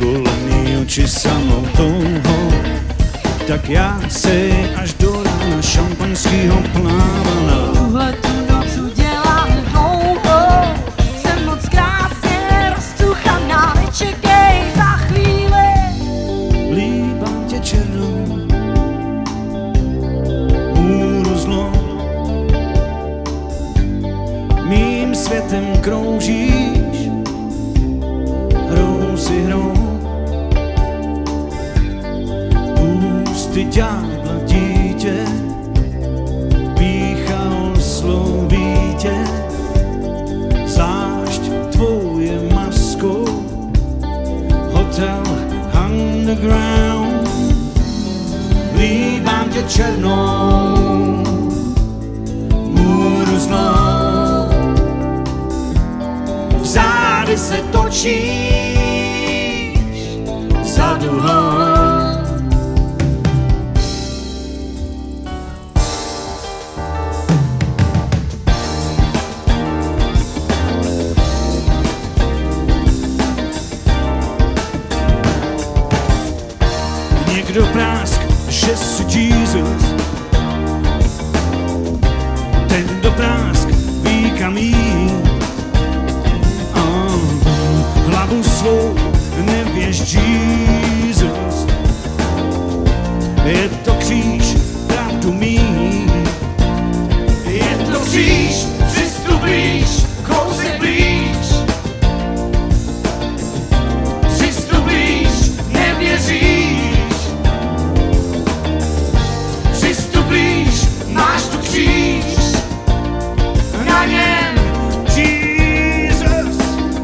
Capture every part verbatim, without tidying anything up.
vykulený oči samou touhou. Tak já si až do rána šampaňskýho plávala. Tuhle tu noc udělám dlouho, jsem moc krásně roztuchaná, nečekej za chvíli. Líbám tě černou, hůru zlou, mým světem kroužíš, hrou si hrou. Pusty ďábla dítě, pýcha osloví tě, zášť tvou je maskou, hotel underground. Líbám tě černou, můru zlou, v zády se točíš za duhou. Někdo prásk, že jsi Jesus, ten kdo prásk ví kam jít. Oh, hlavu svou neběž Jesus, je to kříž, pravdu mít. Je to kříž, přistup blíž, kousek blíž. Přistup blíž, nevěříš. Máš tu kříž, na něm Jesus,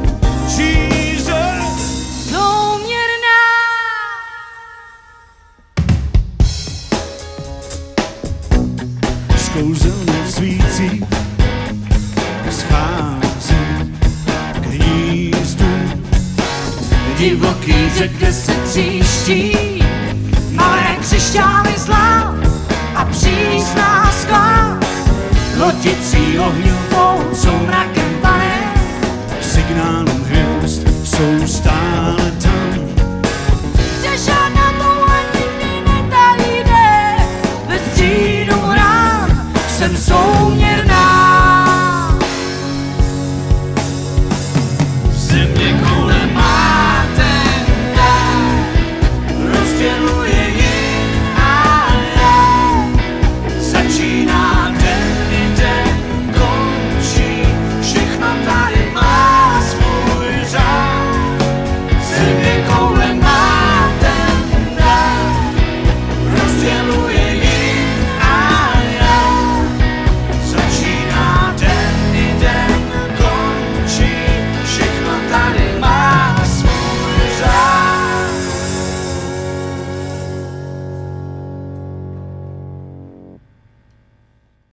Jesus. Souměrná. Skouzelně v svících schází k hnízdu. Divoký řek, kde se tříští malé křišťály zlá a přísná skla. Loticí ohňů Jsou